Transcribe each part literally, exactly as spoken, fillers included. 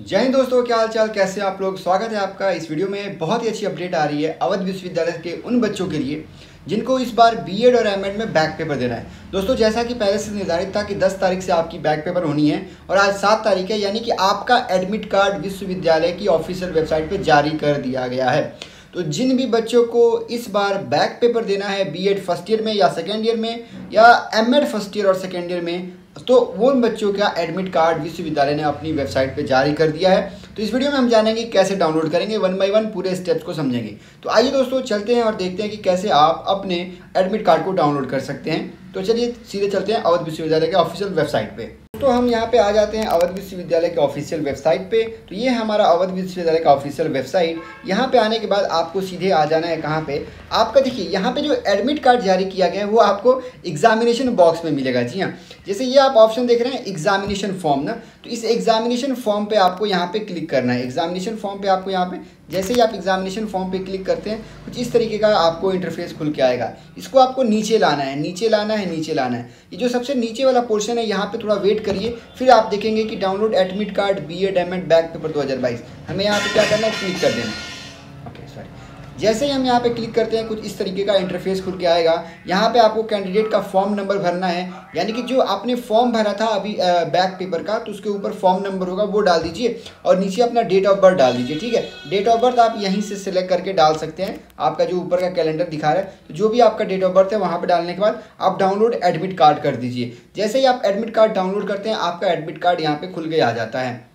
जय हिंद दोस्तों, क्या हाल चाल, कैसे आप लोग। स्वागत है आपका इस वीडियो में। बहुत ही अच्छी अपडेट आ रही है अवध विश्वविद्यालय के उन बच्चों के लिए जिनको इस बार बीएड और एमएड में बैक पेपर देना है। दोस्तों, जैसा कि पहले से निर्धारित था कि दस तारीख से आपकी बैक पेपर होनी है और आज सात तारीख है, यानी कि आपका एडमिट कार्ड विश्वविद्यालय की ऑफिशियल वेबसाइट पर जारी कर दिया गया है। तो जिन भी बच्चों को इस बार बैक पेपर देना है बीएड फर्स्ट ईयर में या सेकेंड ईयर में या एमएड फर्स्ट ईयर और सेकेंड ईयर में, तो वो उन बच्चों का एडमिट कार्ड विश्वविद्यालय ने अपनी वेबसाइट पे जारी कर दिया है। तो इस वीडियो में हम जानेंगे कैसे डाउनलोड करेंगे, वन बाय वन पूरे स्टेप्स को समझेंगे। तो आइए दोस्तों चलते हैं और देखते हैं कि कैसे आप अपने एडमिट कार्ड को डाउनलोड कर सकते हैं। तो चलिए सीधे चलते हैं अवध विश्वविद्यालय के ऑफिशियल वेबसाइट पे। तो हम यहाँ पे आ जाते हैं अवध विश्वविद्यालय के ऑफिशियल वेबसाइट पे। तो ये है हमारा अवध विश्वविद्यालय का ऑफिशियल वेबसाइट। यहाँ पे आने के बाद आपको सीधे आ जाना है कहाँ पे, आपका देखिए यहाँ पे जो एडमिट कार्ड जारी किया गया है वो आपको एग्जामिनेशन बॉक्स में मिलेगा। जी हाँ, जैसे ये आप ऑप्शन देख रहे हैं एग्जामिनेशन फॉर्म ना, तो इस एग्जामिनेशन फॉर्म पे आपको यहाँ पे क्लिक करना है। एग्जामिनेशन फॉर्म पे आपको यहाँ पे जैसे ही आप एग्जामिनेशन फॉर्म पे क्लिक करते हैं कुछ इस तरीके का आपको इंटरफेस खुल के आएगा। इसको आपको नीचे लाना है, नीचे लाना है, नीचे लाना है। ये जो सबसे नीचे वाला पोर्शन है यहाँ पे थोड़ा वेट करिए, फिर आप देखेंगे कि download admit card BEd MEd back paper दो हज़ार बाईस। हमें यहाँ पे क्या करना है, क्लिक कर देना है। ओके सॉरी, जैसे ही हम यहाँ पे क्लिक करते हैं कुछ इस तरीके का इंटरफेस खुल के आएगा। यहाँ पे आपको कैंडिडेट का फॉर्म नंबर भरना है, यानी कि जो आपने फॉर्म भरा था अभी बैक पेपर का, तो उसके ऊपर फॉर्म नंबर होगा वो डाल दीजिए और नीचे अपना डेट ऑफ बर्थ डाल दीजिए। ठीक है, डेट ऑफ बर्थ आप यहीं से सिलेक्ट करके डाल सकते हैं। आपका जो ऊपर का कैलेंडर दिखा रहा है, तो जो भी आपका डेट ऑफ बर्थ है वहाँ पर डालने के बाद आप डाउनलोड एडमिट कार्ड कर दीजिए। जैसे ही आप एडमिट कार्ड डाउनलोड करते हैं आपका एडमिट कार्ड यहाँ पे खुल के आ जाता है।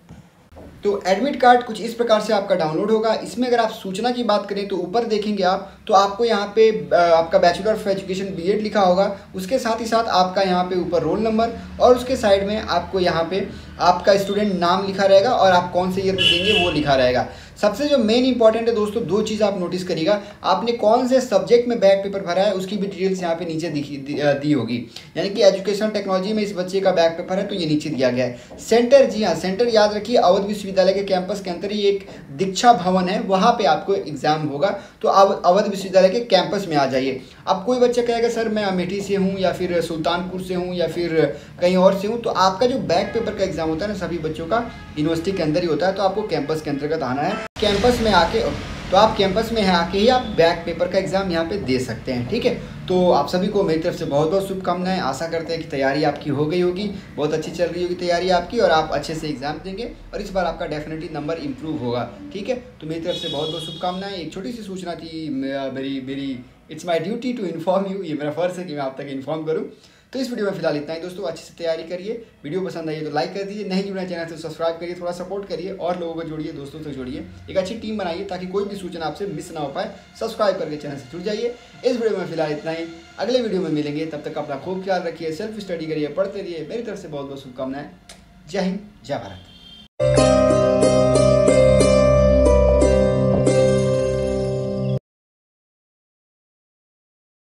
तो एडमिट कार्ड कुछ इस प्रकार से आपका डाउनलोड होगा। इसमें अगर आप सूचना की बात करें तो ऊपर देखेंगे आप, तो आपको यहाँ पे आपका बैचलर ऑफ एजुकेशन बीएड लिखा होगा। उसके साथ ही साथ आपका यहाँ पे ऊपर रोल नंबर और उसके साइड में आपको यहाँ पे आपका स्टूडेंट नाम लिखा रहेगा और आप कौन से ईयर में देंगे वो लिखा रहेगा। सबसे जो मेन इंपॉर्टेंट है दोस्तों, दो चीज़ आप नोटिस करिएगा, आपने कौन से सब्जेक्ट में बैक पेपर भरा है उसकी भी डिटेल्स यहाँ पे नीचे दिखी दी, दी होगी। यानी कि एजुकेशन टेक्नोलॉजी में इस बच्चे का बैक पेपर है तो ये नीचे दिया गया है। सेंटर, जी हाँ, सेंटर याद रखिए अवध विश्वविद्यालय के कैंपस के अंदर ही एक दीक्षा भवन है, वहाँ पे आपको एग्जाम होगा। तो आप अवध विश्वविद्यालय के कैंपस में आ जाइए। अब कोई बच्चा कहेगा सर मैं अमेठी से हूँ या फिर सुल्तानपुर से हूँ या फिर कहीं और से हूँ, तो आपका जो बैक पेपर का एग्जाम होता है ना सभी बच्चों का यूनिवर्सिटी के अंदर ही होता है। तो आपको कैंपस के अंतर्गत आना है। कैंपस में आके तो आप कैंपस में आके ही आप बैक पेपर का एग्जाम यहाँ पे दे सकते हैं। ठीक है, तो आप सभी को मेरी तरफ से बहुत बहुत शुभकामनाएं। आशा करते हैं कि तैयारी आपकी हो गई होगी, बहुत अच्छी चल रही होगी तैयारी आपकी और आप अच्छे से एग्जाम देंगे और इस बार आपका डेफिनेटली नंबर इंप्रूव होगा। ठीक है, तो मेरी तरफ से बहुत बहुत शुभकामनाएं। एक छोटी सी सूचना थी, मेरी मेरी it's my duty to inform you, ये मेरा फर्ज है कि मैं आप तक इन्फॉर्म करूँ। तो इस वीडियो में फिलहाल इतना ही दोस्तों, अच्छे से तैयारी करिए। वीडियो पसंद आई तो लाइक कर दीजिए, नहीं जुड़ना चैनल से सब्सक्राइब करिए, थोड़ा सपोर्ट करिए और लोगों को जोड़िए, दोस्तों से जोड़िए। एक अच्छी टीम बनाइए ताकि कोई भी सूचना आपसे मिस ना हो पाए। सब्सक्राइब करके चैनल से जुड़ जाइए। इस वीडियो में फिलहाल इतना ही, अगले वीडियो में मिलेंगे। तब तक अपना खूब ख्याल रखिए, सेल्फ स्टडी करिए, पढ़ते रहिए। मेरी तरफ से बहुत बहुत शुभकामनाएं। जय हिंद, जय भारत।